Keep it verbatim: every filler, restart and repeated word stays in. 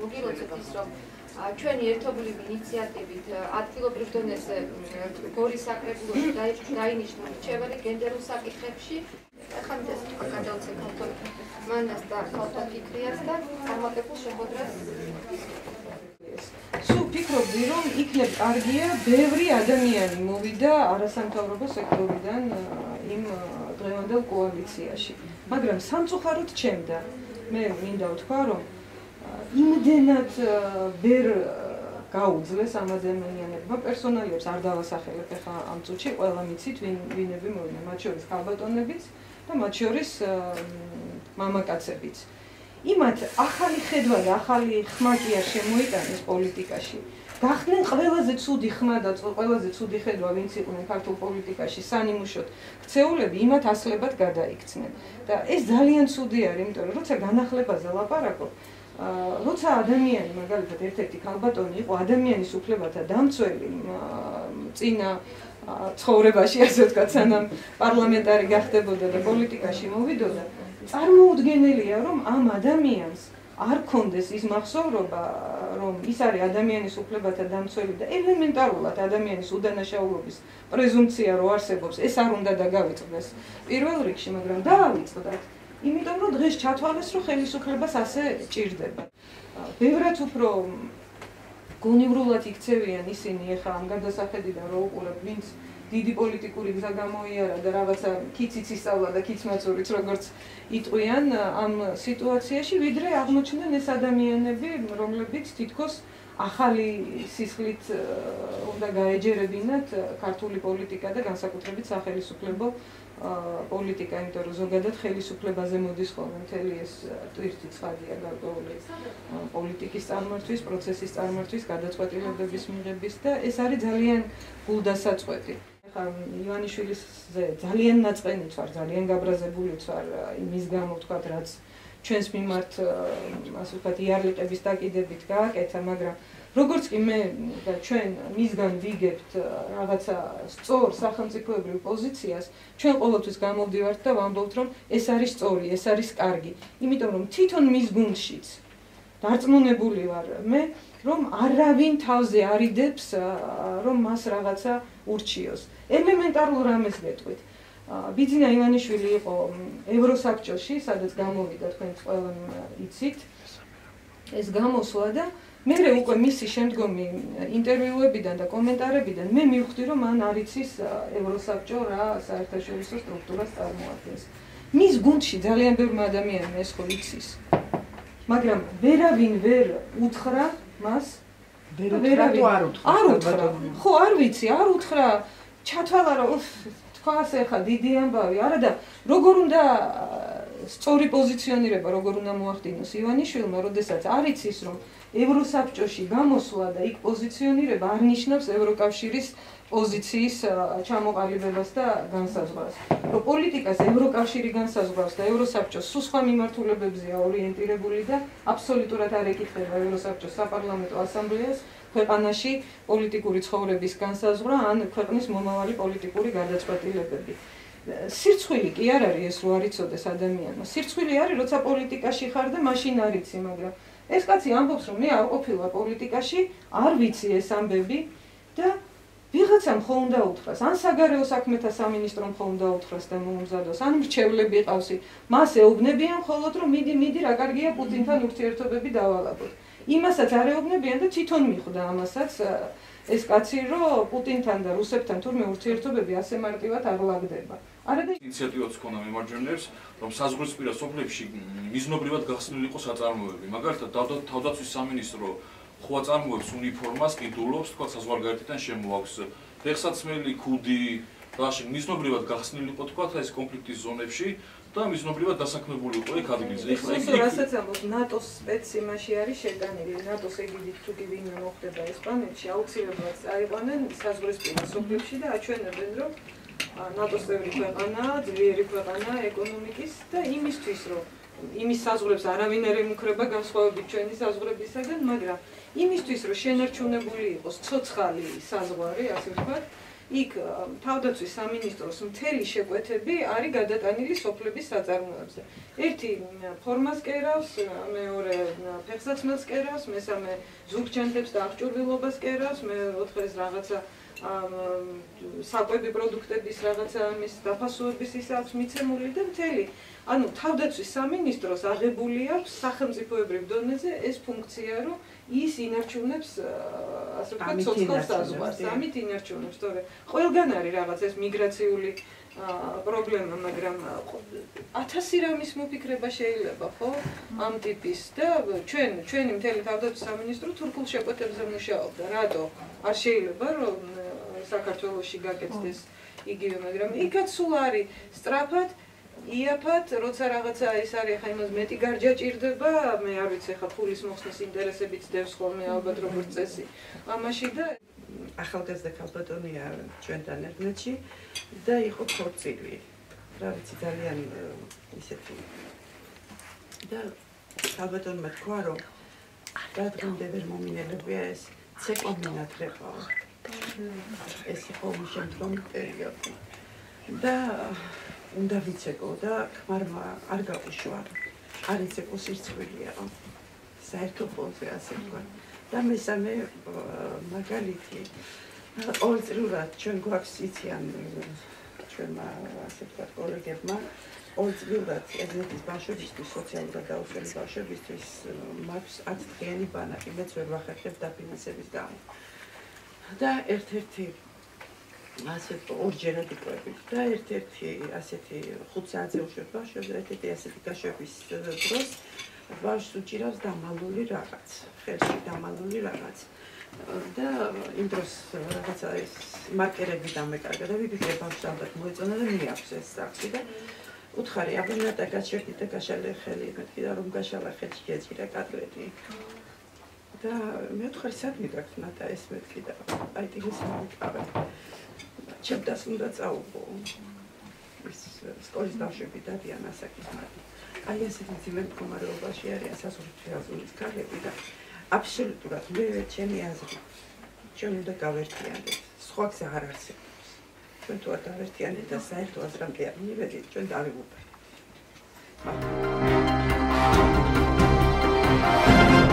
მოგილოცოთ ის, რომ ჩვენი ერთობლივი ინიციატივით ადგილობრივ დონეზე გორის საკრებულოში დაინიშნა მრჩეველი გენდერულ საკითხებში. ახლა მე ეს თქვა გადავცე ქალთა მანას და ქალთა ფიქრიას და წარმატებულ შეხვედრას. სულ ფიქრობდი, რომ იქნებ კარგია, ბევრი ადამიანი მოვიდა არასამთავრობო სექტორიდან იმ დღევანდელ კოალიციაში. მაგრამ სამწუხაროდ ჩემდა. მე მინდა ვთქვა, რომ იმდენად ვერ გაუძლეს ამ ადამიანებმა პერსონალიებს არ დავასახელებ ახლა ამ წუთში, ყველა მიცით ვინ ვინები მოვიდა, მათ შორის ქალბატონებიც და მათ შორის მამაკაცებიც. იმათ ახალი ხედვა და ახალი ხმა კი არ შემოიტანეს პოლიტიკაში. გახდნენ ყველაზე ცუდი ხმა და ყველაზე ცუდი ხედვა, ვინც იყვნენ ქართულ პოლიტიკაში სანიმუშოდ ქცეულები, იმათ ასლებად გადაიქცნენ. და ეს ძალიან ცუდი არის, იმიტომ რომ როცა განახლებაზე ლაპარაკობ, როცა ადამიანი, მაგალითად, ერთ-ერთი ქალბატონი იყო ადამიანის უფლებათა დამცველი წინა ცხოვრებაში, ასე ვთქვათ, სანამ პარლამენტარი გახდებოდა და პოლიტიკაში მოვიდოდა, წარმოუდგენელია, რომ ამ ადამიანს არ ქონდეს ის მახსოვრობა, რომ ის არის ადამიანის უფლებათა დამცველი და ელემენტარულად ადამიანის უდანაშაულობის პრეზუმპცია რო არსებობს, ეს არ უნდა დაგავიწყდეს პირველ რიგში, მაგრამ დაავიწყდათ, იმიტომ რომ დღეს ჩათვალეს, რომ ხელისუფლებას ასე ჭირდება. ბევრად უფრო გონივრულად იქცევიან ისინი ახლა ამ გადასახედიდან რო უყურებ, ვინც დიდი პოლიტიკური გზა გამოიარა და რაღაცა კიციც ისწავლა და კიცმაცურიც როგორც იტყვიან ამ სიტუაციაში, ვიდრე აღმოჩნდნენ ეს ადამიანები, რომლებიც თითქოს ახალი სისხლით უნდა გაეჯერებინათ ქართული პოლიტიკა და განსაკუთრებით სახელისუფლებო პოლიტიკა, იმიტომ რომ ზოგადად ხელისუფლებაზე მოდის ხოლმე მთელი ეს ტვირთი ცხადია გარკვეული პოლიტიკის წარმართვის, პროცესის წარმართვის, გადაწყვეტილებების მიღების და ეს არის ძალიან გულდასაწყვეტი. ივანიშვილიზე ძალიან ნაწყენით ვარ, ძალიან გაბრაზებულიც ვარ იმის გამო, ვთქვათ, რაც ჩვენს მიმართ, ასე ვთქვათ, იარლიყების დაკიდებით გააკეთა, მაგრამ როგორც კი მე და ჩვენ მისგან ვიგებთ რაღაცა სწორ სახელმწიფოებრივ პოზიციას, ჩვენ ყოველთვის გამოვდივართ და ვამბობთ, რომ ეს არის სწორი, ეს არის კარგი, იმიტომ რომ თვითონ მის გუნდშიც დარწმუნებული ვარ მე, რომ არავინ თავზე არ იდებს, რომ მას რაღაცა ურჩიოს. ელემენტარულ რამეს გეტყვით. ბიძინა ივანიშვილი იყო ევროსაბჭოში, სადაც გამოვიდა, თქვენც ყველამ იცით ეს გამოსვლა და მე უკვე მისი შემდგომი ინტერვიუებიდან და კომენტარებიდან მე მივხვდი, რომ მან არ იცის ევროსაბჭო რა საერთაშორისო სტრუქტურას წარმოადგენს. მის გუნდში ძალიან ბევრი ადამიანია ეს ხო იცის. მაგრამ ვერავინ ვერ უთხრა მას, ვერავინ არ უთხრა. ხო, არ ვიცი, არ უთხრა. ჩათვალა რომ თქვა ასე ხა დიდი ამბავი, არა და როგორ უნდა სწორი პოზიციონირება, როგორ უნდა მოახდინოს ივანიშვილმა, როდესაც არ იცის, რომ ევროსაბჭოში გამოსვლა და იქ პოზიციონირება არ ნიშნავს ევროკავშირის პოზიციის ჩამოყალიბებას და განსაზღვრას. რომ პოლიტიკას ევროკავშირი განსაზღვრავს და ევროსაბჭოს სულ სხვა მიმართულებებზეა ორიენტირებული და აბსოლუტურად არ ეკითხება ევროსაბჭოს საპარლამენტო ასამბლეას ქვეყანაში პოლიტიკური ცხოვრების განსაზღვრა ან ქვეყნის მომავალი პოლიტიკური გადაწყვეტილებები. სირცხვილი კი არ არის ეს რო არ იცოდეს ადამიანმა. სირცხვილი არის, როცა პოლიტიკაში ხარ და მაშინ არ იცი, მაგრამ ეს კაცი ამბობს, რომ მე არ ყოფილა პოლიტიკაში, არ ვიცი ეს ამბები და ვიღაცამ ხო უნდა უთხრას, ან საგარეო საქმეთა სამინისტრომ ხო უნდა უთხრას და მოუმზადოს, ან მრჩევლები ყავსი, მას ეუბნებიან მხოლოდ, რომ მიდი, მიდი, რა კარგია პუტინთან ურთიერთობები დავალაგოთ. იმასაც არ ეუბნებიან და თვითონ მიხვდა ამასაც ეს კაცი, რომ პუტინთან და რუსებთან თურმე ურთიერთობები ასე მარტივად არ ლაგდება. არა და ინიციატივაც ჰქონდა მემარჯვენეებს, რომ საზღვრისპირა სოფლებში მიზნობრივად გახსნილიყო საწარმოები. მაგალითად, თავდაცვის სამინისტრო ხო აწარმოებს უნიფორმას, ყიდულობს, თქვა საზღვარგარეთიდან შემოაქვს ფეხსაცმელი, ქუდი, რაში მიზნობრივად გახსნილიყო, თქვა ეს კონფლიქტის ზონებში და მიზნობრივად დასაქმებული იყო იქ ადგილზე. ეხლა რასაც ამბობს, ნატოს სპეციმაში არის შეტანილი, ნატოს ეგიდით თუ კი ვინმე მოხდება ესპანეთში, აუცილებლად წაიყვანენ საზღვრისპირა სოფლებში და აჩვენებენ, რომ ნატოს წევრი ქვეყანაა, ძლიერი ქვეყანაა ეკონომიკის და იმისთვის, რომ იმის საზღვრებს არავინ არ ემუქრება განსხვავებით ჩვენი საზღვრებისაგან, მაგრამ იმისთვის, რომ შენარჩუნებული იყოს ცოცხალი საზღვარი, ასე ვთქვათ, იქ თავდაცვის სამინისტროს მთელი შეკვეთები არის გადატანილი სოფლების საწარმოებზე. ერთი ფორმას კერავს, მეორე ფეხსაცმელს კერავს, მესამე ზურგჩანთებს და აღჭურვილობას კერავს, მეოთხე რაღაცა საკვები პროდუქტების რაღაცა ამის დაფასოების ის აქვს მიცემული და მთელი. ანუ თავდაცვის სამინისტროს აღებული აქვს სახელმწიფოებრივ დონეზე ეს ფუნქცია, რომ ის ინარჩუნებს ასე ვთქვათ სოციალურ საზღვარს, ამით ინარჩუნებს, თორე ყველგან არის რაღაც ეს მიგრაციული პრობლემა, მაგრამ ათასი რამის მოფიქრება შეიძლება, ხო? ამ ტიპის და ჩვენ ჩვენი მთელი თავდაცვის სამინისტრო თურქულ შეკვეთებზე მუშაობდა. რატო არ შეიძლება რომ საქართველოში გაკეთდეს იგივე, მაგრამ იქაც სულ არის სწრაფად იაფად, როცა რაღაცა ის არის, ხა იმას მეტი გარჯა ჭირდება, მე არ ვიცი, ხა ფულის მოხსნის ინტერესებიც დევს ხოლმე ალბათ როგორც წესი. ამაში და ახალგაზრდა ქალბატონია ჩვენთან ერთში და იყო ქორწილი. რა ვიცი, ძალიან ისეთი. და ქალბატონმა თქვა, რომ რადგან ვერ მომინელებია ეს ცეკვა მინათრება. ეს იყო შემდგომი პერიოდი. და უნდა ვიცეკო და ქმარმა არ გაუშვა. არ იცეკო სირცხვილია. საერთო ფონზე ასე თქვა. და მესამე მაგალითი ყოველწლიურად ჩვენ გვაქვს იციან ჩვენმა ასე ვთქვათ კოლეგებმა ყოველწლიურად ეგრეთის ბავშვებისთვის სოციალურად დაუცველი ბავშვებისთვის მაქვს ათდღიანი ბანაკი მეც ვერ ვახერხებ დაფინანსების გამო და ერთ-ერთი ასე ორჯერად იყვებით და ერთ-ერთი ასეთი ხუთ საათზე უშვებ ბავშვებს და ერთ-ერთი ასეთი გაშვების დროს ბავშვს უჭირავს დამალული რაღაც, ხელში დამალული რაღაც. და იმ დროს რაღაცა ეს მარკერები დამეკარგა და ვიფიქრე ბავშვს ალბათ მოეწონა და მიაქვს ეს საქმე და უთხარი აბანატა გაჩერდი და გაშალე ხელი მეთქი და რომ გაშალა ხელში ეჭირა კატლეტი. და მე ვთხარი სად მიგაქვს ნატა ეს მეთქი და აი ტიგის მოვიკავე. ჩემდას უნდა წაუღო. ის სკოლის ბავშვები დადიან ასაკის მათი. აი ესეთი ძიმე მდგომარეობაში არიან სასულიერო ქალები და აბსოლუტურად მე ჩემი აზრით ჩვენ უნდა გავერთიანდეთ. სხვა გზა არ არსებობს. ჩვენ თუ არ დავერთიანდეთ და საერთო აზრამდე არ მივედით, ჩვენ დავიღუპეთ.